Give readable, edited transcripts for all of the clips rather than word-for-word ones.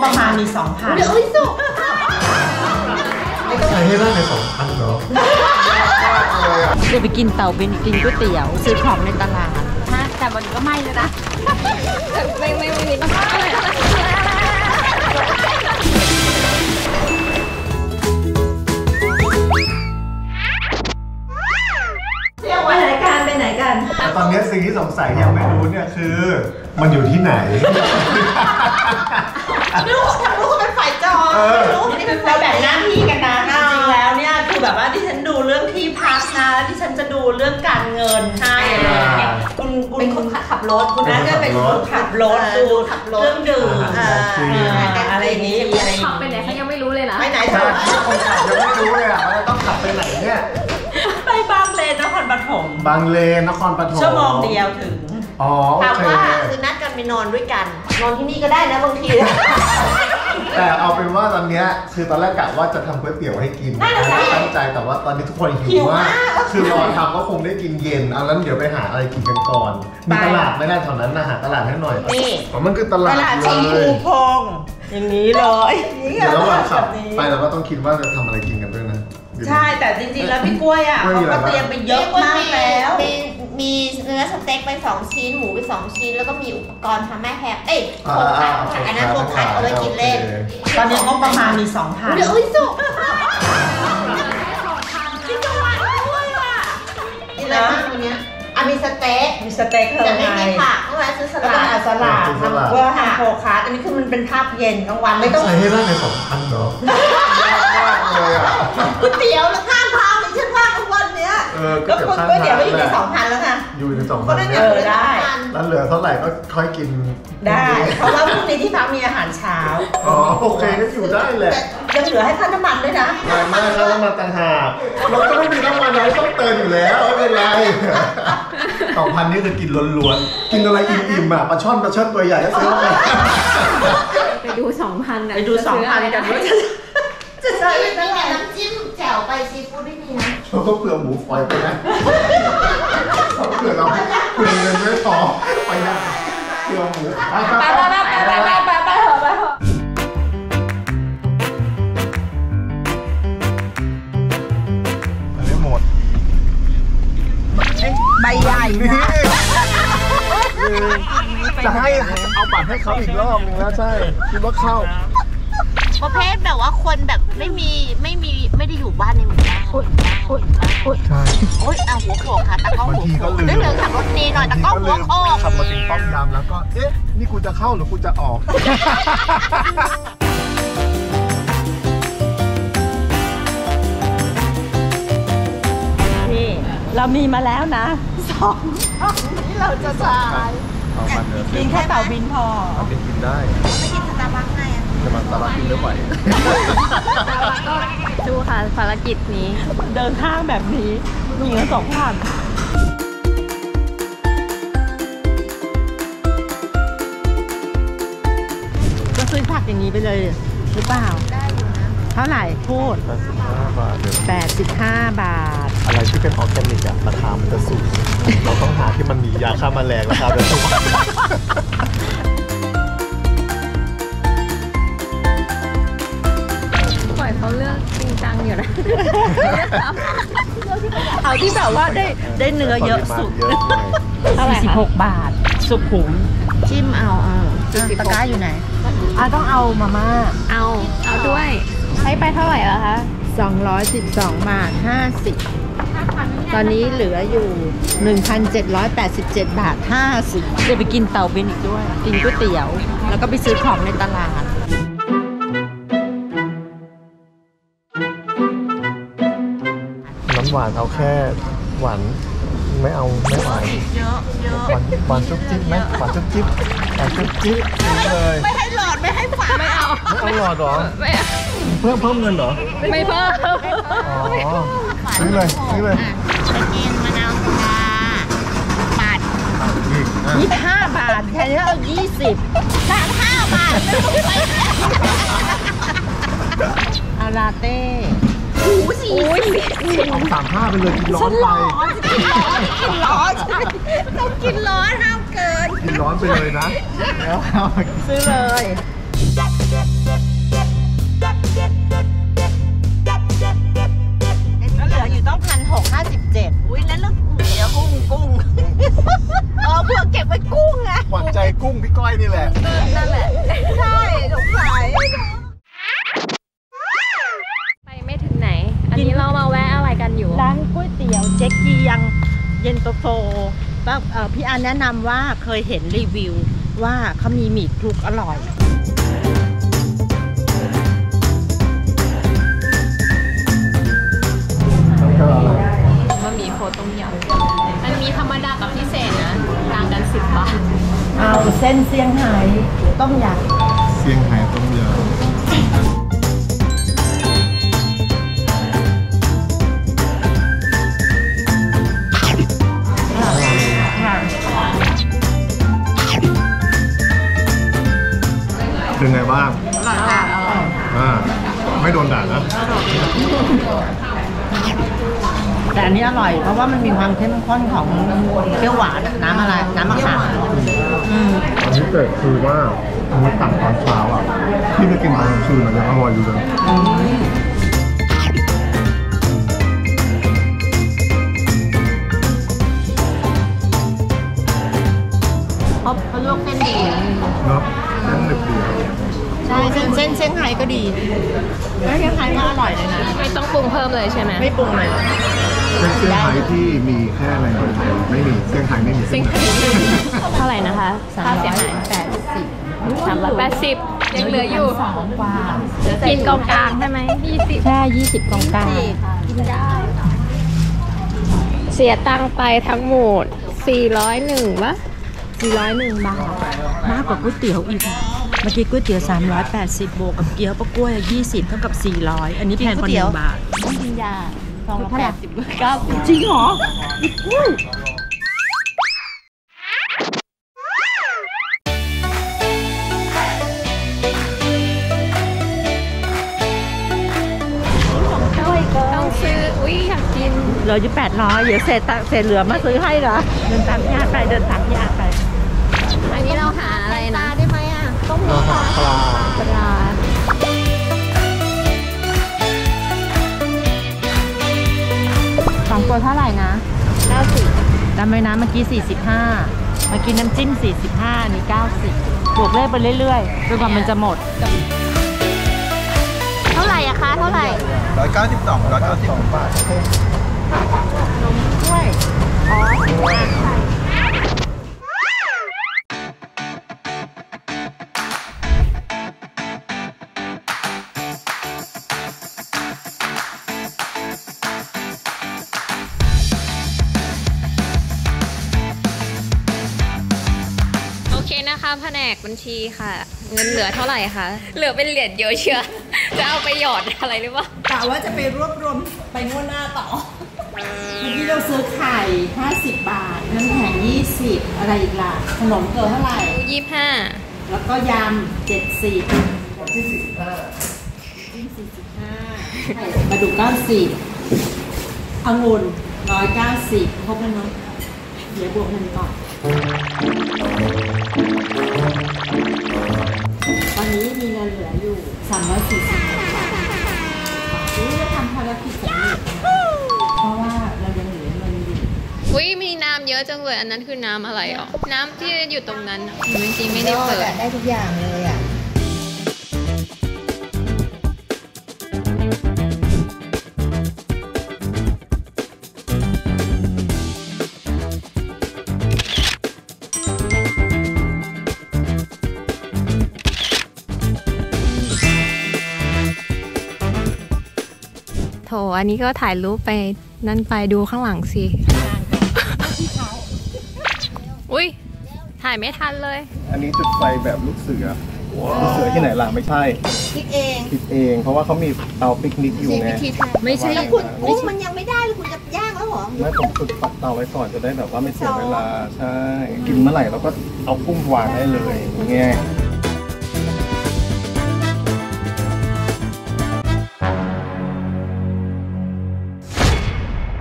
ประมาณมี 2,000 เดี๋ยวสุกใช้ให้ได้ใน2,000เนาะเดี๋ยวไปกินเต่าเป็นกินก๋วยเตี๋ยวซื้อของในตลาดนะแต่วันนี้ก็ไม่เลยนะไม่มีน้ำอะไรไปไหนกันแต่ตอนนี้สิ่งที่สงสัยยังไม่รู้เนี่ยคือมันอยู่ที่ไหนรู้เขาเป็นฝ่ายจองรู้นี่เป็นฝ่ายแบ่งหน้าที่กันนะจริงๆแล้วเนี่ยคือแบบว่าที่ฉันดูเรื่องที่พักนะแล้วที่ฉันจะดูเรื่องการเงินให้คุณเป็นคนขับรถคุณนั่นก็เป็นคนขับรถดูเรื่องดื่มอะไรอย่างนี้ขับไปไหนเขายังไม่รู้เลยนะไปไหนคนขับยังไม่รู้เลยอ่ะว่าต้องขับไปไหนเนี่ยไปบางเลนนครปฐมบางเลนนครปฐมชั่วโมงเดียวถึงถามว่าคือนัดกันไปนอนด้วยกันนอนที่นี่ก็ได้นะบางทีแต่เอาเป็นว่าตอนนี้คือตอนแรกกะว่าจะทำก๋วยเตี๋ยวให้กินตั้งใจแต่ว่าตอนนี้ทุกคนหิวมากคือรอทำก็คงได้กินเย็นเอาแล้วเดี๋ยวไปหาอะไรกินกันก่อนมีตลาดไม่ได้แถวนั้นนะหาตลาดให้หน่อยนี่มันคือตลาดชิงคูพงอย่างนี้เลยเดี๋ยวระหว่างขับไปเราก็ต้องคิดว่าจะทำอะไรกินกันด้วยนะใช่แต่จริงๆแล้วพี่กล้วยอ่ะเขาก็เตรียมไปเยอะมากแล้วมีเนื้อสเต็กไป2 ชิ้นหมูไป2 ชิ้นแล้วก็มีอุปกรณ์ทำแม่แฮมโคคัสอันนั้นโคคัสเอาไว้กินเล่นตอนนี้งบประมาณมี 2,000เดี๋ยวสุกกินจังหวัดด้วยอ่ะกินอะไรบ้างวันนี้มีสเต็กแต่ไม่มีผักเมื่อวานซื้อสลัดเพื่อทำโคคัสอันนี้คือมันเป็นภาพเย็นกลางวันไม่ต้องใช้ให้ได้ใน2,000เนาะก๋วยเตี๋ยวแล้วข้างทางเลยฉันว่ากลางวันเนี้ยก็ก๋วยเตี๋ยวไม่อยู่ใน 2,000แล้วค่ะอยู่ใน 2,000 ได้แล้วเหลือเท่าไหร่ก็ค่อยกินได้เพราะว่าพรุ่งนี้ที่พักมีอาหารเช้าโอเคก็อยู่ได้แหละยังเหลือให้ค่าน้ำมันด้วยนะไม่ค่าน้ำมันต่างหากเราก็ไม่มีน้ำมันอะไรต้องเติมอยู่แล้วไม่เป็นไร2,000นี่คือกินล้วนๆกินอะไรอิ่มๆอ่ะปลาช่อนตัวใหญ่ก็ซื้อไปดู 2,000 นะไปดู 2,000 กันว่าจะใช้เป็นอะไรน้ำจิ้มแจ่วไปซีฟู้ดไม่มีนะเราก็เผื่อหมูฝอยไปนะเผื่อเราเงินไม่พอไปนะเผื่อหมูไปหมดใบใหญ่จะให้เอาบัตรให้เขาอีกรอบนึงแล้วใช่คิดว่าเข้าประเภทแบบว่าคนแบบไม่ได้อยู่บ้านในหมู่บ้านใช่เอาหัวโขกค่ะตะก้อหัวโขกเรื่องขับรถดีหน่อยตะก้อหัวโขกขับมาถึงป้อมยามแล้วก็เอ๊ะนี่กูจะเข้าหรือกูจะออกนี่เรามีมาแล้วนะ2นี่เราจะจ่ายกินแค่เต่าบินพอกินได้ไม่กินสตาร์บัคไงจะมาสตาร์บัคกินไม่ไหวก็ดูค่ะภารกิจนี้เดินทางแบบนี้มีเงิน2,000ก็ซื้อผักอย่างนี้ไปเลยหรือเปล่าได้อยู่นะเท่าไหร่พูด 85 บาท 85 บาทอะไรที่เป็นออร์แกนิกอะราคามันจะสูงเราต้องหาที่มันมียาฆ่าแมลงราคาจะสูงปล่อยเขาเลือกจริงจังอยู่นะเอาที่แบบว่าได้เนื้อเยอะสุด46 บาทสุขุมจิ้มเอาตะกร้าอยู่ไหนต้องเอามาม่าเอาด้วยให้ไปเท่าไหร่แล้วคะ 212 บาท 50ตอนนี้เหลืออยู่ 1,787 บาท 50เดี๋ยวไปกินเต่าบินอีกด้วยกินก๋วยเตี๋ยวแล้วก็ไปซื้อของในตลาดน้ำหวานเอาแค่หวานไม่เอาไม่หวานเยอะหวานจุ๊บจิ๊บไหมหวานจุ๊บจิ๊บเลยไม่ให้หลอดไม่ให้ฝาไม่เอาหลอดหรอเพิ่มเงินเหรอไม่เพิ่มซื้อเลยไปกินมะนาวชาปัด 25 บาทแค่นี้เอา20 35 บาทเอาลาเต้เอา35ไปเลยกินร้อนไปต้องกินร้อนห้ามเกินกินร้อนไปเลยนะแล้วซื้อเลยแล้วเหลืออยู่ต้อง1,657อุ้ยแล้วเรื่องเดี๋ยวกุ้งเพื่อเก็บไว้กุ้งไงหวังใจกุ้งพี่ก้อยนี่แหละนั่นแหละใช่สงสัยไปไม่ถึงไหน อันนี้เรามาแวะอะไรกันอยู่ร้านก๋วยเตี๋ยวเจ๊เกียงเย็นตาโฟพี่อันแนะนำว่าเคยเห็นรีวิวว่าเขามีหมี่คลุกอร่อยบะหมี่โคต้มยำมันมีธรรมดากับพิเศษนะต่างกัน10 บาทเอาเส้นเซี่ยงไฮ้ต้มยำเซี่ยงไฮ้ต้มยำเป็นไงบ้างไม่โดนด่านะแต่อันนี้อร่อยเพราะว่ามันมีความเข้มข้นของเปรี้ยวหวานน้ำอะไรน้ำมะขามอันนี้เกิดคือว่าอันนี้ต่างตอนเช้าอ่ะที่ไปกินตอนกลางคืนมันยังอร่อยอยู่เลยเขาลวกเส้นดีเนาะเส้นหนึบดีใช่เส้นเซี่ยงไฮ้ก็ดีแล้วเซี่ยงไฮ้ก็อร่อยเลยนะไม่ต้องปรุงเพิ่มเลยใช่ไหมไม่ปรุงเลยเป็นเซี่ยงไฮ้ที่มีแค่ในประเทศไม่มีเซี่ยงไฮ้ไม่มีเซี่ยงไฮ้เท่าไหร่นะคะค่าเสียหาย380ยังเหลืออยู่ 2กว่ากินกองกลางใช่ไหม20 แค่20กองกลางกินได้เสียตังค์ไปทั้งหมด401วะ 401 บาทมากกว่าก๋วยเตี๋ยวอีกเมื่อกี้ก๋วยเตี๋ยว380บวกกับเกี๊ยวปะกล้วย20เท่ากับ400อันนี้แพงกว่า1 บาทต้องกินยา280 จริงเหรอต้องซื้อ อุ๊ยอยากกินเหลืออยู่800เดี๋ยวเศษเหลือมาซื้อให้เหรอเดินตามพี่อาไปเดินตามพี่อาไปอันนี้เราหาอะไรนะได้ไหมอ่ะต้องมีเราหาปลาปลา 2 ตัวเท่าไหร่นะ90จำไว้นะเมื่อกี้45เมื่อกี้น้ำจิ้ม45นี่90บวกเลขไปเรื่อยๆจนกว่ามันจะหมดเท่าไหร่อะคะ เท่าไหร่ 192บาทด้วยโอเคนะคะแผนกบัญชีค่ะ เงินเหลือเท่าไหร่คะ เหลือเป็นเหรียญเยอะเชียว จะเอาไปหยอดอะไรหรือเปล่ากะว่าจะไปรวบรวมไปงวดหน้าต่อเมื่อกี้เราซื้อไข่50 บาทน้ำแข็ง20อะไรอีกล่ะขนมเกินเท่าไหร่ 25 แล้วก็ยำ70มาดู90องุ่น190ครบแล้วเนาะเดี๋ยวบวกเงินก่อนตอนนี้มีเงินเหลืออยู่340 บาทนี่จะทำภารกิจสำเร็จนะเพราะว่าเรายังเหลือเงินอยู่อุ๊ยมีน้ำเยอะจังเลย อันนั้นคือน้ำอะไรอ่ะ น้ำที่อยู่ตรงนั้นอะจริงๆไม่ได้เปิดได้ทุกอย่างเลยอ่ะโถอันนี้ก็ถ่ายรูปไปนั่นไปดูข้างหลังสิ อุ๊ย ถ่ายไม่ทันเลยอันนี้จุดไฟแบบลูกเสือลูกเสือที่ไหนล่ะไม่ใช่คิดเองคิดเองเพราะว่าเขามีเตาปิกนิกอยู่ไงไม่ใช่แล้วคุณกุ้งมันยังไม่ได้เลยคุณจะย่างแล้วเหรอไม่ผมฝึกปักเตาไว้ก่อนจะได้แบบว่าไม่เสียเวลาใช่กินเมื่อไหร่เราก็เอากุ้งวางได้เลยอย่างเงี้ย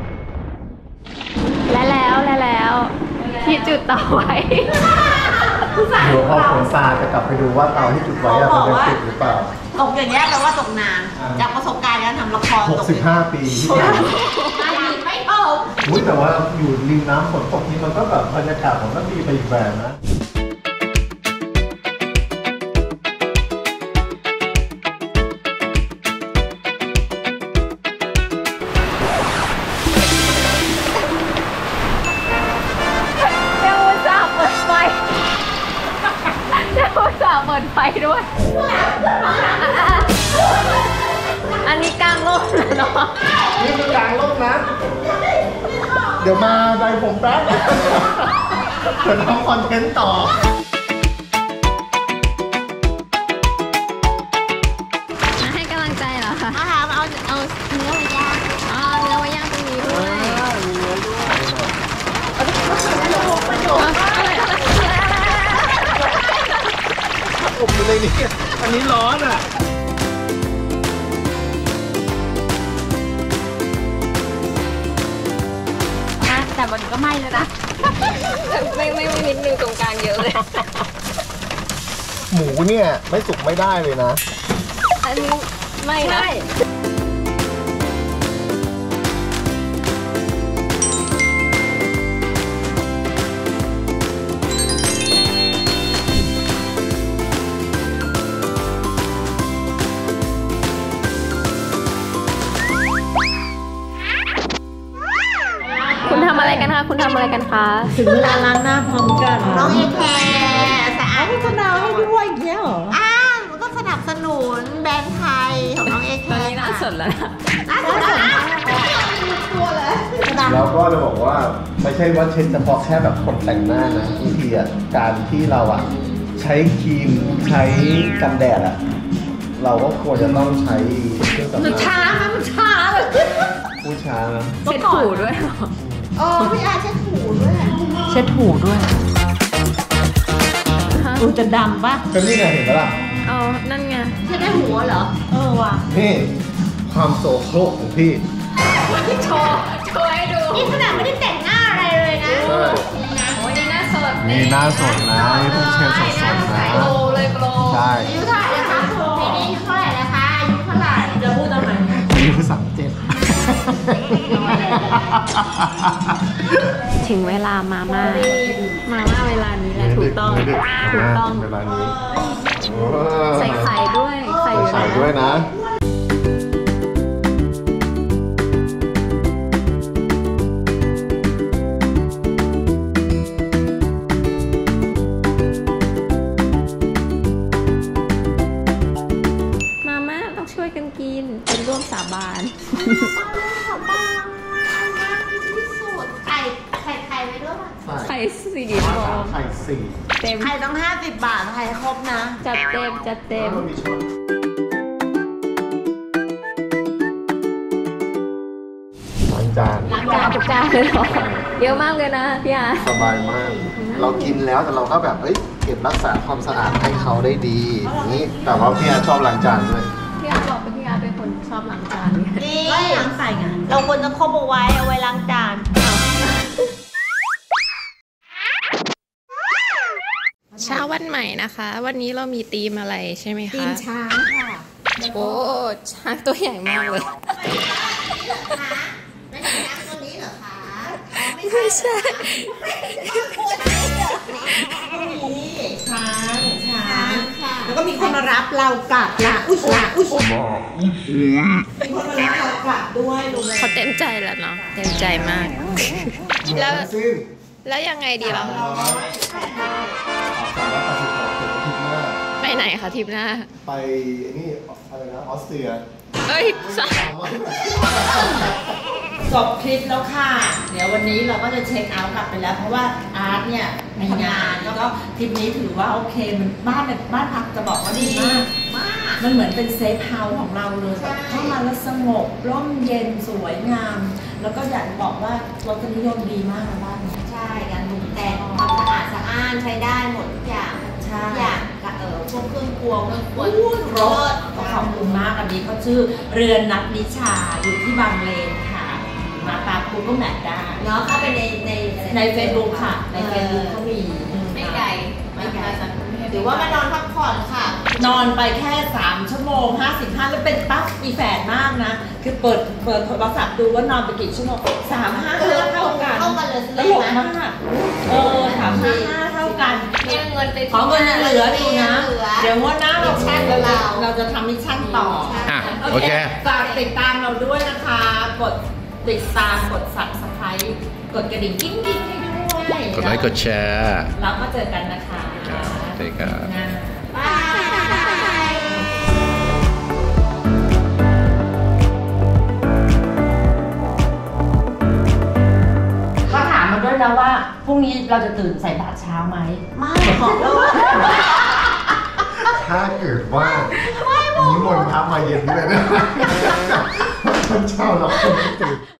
และแล้วที่จุดต่อไว้เดี๋ยวพอฝนซาจะกลับไปดูว่าเตาที่จุดไว้อะมันยังติดหรือเปล่าตกอย่างเงี้ยแปลว่าตกนานจากประสบการณ์การทำละคร 65 ปีที่ผ่านมาไม่ตกแต่ว่าอยู่ริมน้ำฝนตกนี่มันก็แบบบรรยากาศมันก็ดีไปอีกแบบนะเปิดไฟด้วยอันนี้กลางร่มเลยเนาะนี่คือกลางร่มนะเดี๋ยวมาใดผมแป๊บเดี๋ยวทำคอนเทนต์ต่อมาให้กำลังใจเหรอคะเอาเนื้อมาย่างเนื้อมาย่างตรงนี้ด้วยอบอยู่เลยนี่อันนี้ร้อนอ่ะแต่มันก็ไหม้เลยนะไม่นิดนึงตรงกลางเยอะเลยหมูเนี่ยไม่สุกไม่ได้เลยนะอันนี้ไม่นะคุณทำอะไรกันคะถึงเวลาล้างหน้าพร้อมกันน้องเอแคร์แต่อ้าวจะดาวให้ด้วยอย่างเงี้ยเหรอมันก็สนับสนุนแบรนด์ไทยของน้องเอแคร์นี่น่าสนแล้วนะน่าสนนะตัวเลยแล้วก็จะบอกว่าไม่ใช่ว่าเช็ดเฉพาะแค่แบบคนแต่งหน้านะบางทีอ่ะการที่เราอ่ะใช้ครีมใช้กันแดดอ่ะเราก็ควรจะต้องใช้เครื่องสำอางมันช้าเลยผู้ช้านะเช็ดถูด้วยพี่อาเช็ดถูด้วยเช็ดถูด้วยจะดำป่ะก็นี่ไงเห็นปะล่ะนั่นไงเช็ดได้หัวเหรอว่ะนี่ความโสโครกของพี่โชว์ให้ดูนี่ขนาดไม่ได้แต่งหน้าอะไรเลยนะโอ้ยนี่หน้าสดนี่หน้าสดนะนี่เพิ่งเช็ดสดนะโกลเลยโกลใช่อายุเท่าไหร่นะคะปีนี้อายุเท่าไหร่นะคะอายุเท่าไหร่จะพูดทำไมอายุ37 ถึงเวลามาม่าเวลานี้แหละถูกต้องเวลานี้ใส่ไข่ด้วยใส่ด้วยนะมาม่าต้องช่วยกันกินเป็นร่วมสาบานไข่4 ฟองไข่4 เต็มไข่ต้อง50 บาทไข่ครบนะจัดเต็มล้างจานทุกจานเลยเหรอเยอะมากเลยนะพี่อาสบายมากเรากินแล้วแต่เราก็แบบเก็บรักษาความสะอาดให้เขาได้ดีนี่แต่ว่าพี่อาชอบล้างจานด้วยพี่อาบอกพี่อาเป็นคนชอบล้างจานนี่ล้างใส่ไงเราควรจะคบเอาไว้ล้างจานเช้าวันใหม่นะคะวันนี้เรามีธีมอะไรใช่ไหมคะธีมช้างค่ะโอ้ช้างตัวใหญ่มากเลยไม่ใช่ช้างตัวนี้เหรอคะไม่ใช่ช้างแล้วก็มีคนมารับเรากลับละอุ้ยมีคนมารับเรากลับด้วยเขาเต็มใจแล้วเนาะเต็มใจมากแล้วยังไงดีล่ะไปไหนคะทริปหน้าไปนี่อะไรนะออสเตรียจบคลิปแล้วค่ะเดี๋ยววันนี้เราก็จะเช็คเอาท์กลับไปแล้วเพราะว่าอาร์ตเนี่ยมีงานแล้วก็ทริปนี้ถือว่าโอเคมันบ้านพักจะบอกว่าดีมากมันเหมือนเป็นเซฟเฮาส์ของเราเลยเข้ามาแล้วสงบร่มเย็นสวยงามแล้วก็อยากบอกว่ารสนิยมดีมากนะบ้านใช่การตกแต่งความสะอาดใช้ได้หมดทุกอย่างอย่างพวกเครื่องครัวรถขอบคุณมากอันนี้เขาชื่อเรือนนัทนิชาอยู่ที่บางเลนค่ะมาตามกูก็แมทได้เนาะเข้าไปใน Facebook ค่ะใน Facebook เขามีไม่ไกลว่ามานอนพักผ่อนค่ะ นอนไปแค่3 ชั่วโมง 55แล้วเป็นปั๊บมีแฝดมากนะคือเปิดโทรศัพท์ดูว่านอนไปกี่ชั่วโมง3-5 เท่ากันเลยตลกมาก3-5 เท่ากันเนี่ยเงินไปขอเงินเหลืออยู่นะเดี๋ยวงวดหน้าเราจะทำมิชชั่นต่อโอเคฝากติดตามเราด้วยนะคะกดติดตามกด Subscribe กดกระดิ่งกิ๊งๆให้ด้วยกดไลค์กดแชร์แล้วมาเจอกันนะคะสวัสดีครับบ๊ายบายก็ถามมาด้วยนะว่าพรุ่งนี้เราจะตื่นใส่บาตรเช้าไหมไม่บอกเลยว่าถ้าเกิดว่านิมนต์พระมาเย็นด้วยนะตอนเช้าเราคงจะตื่น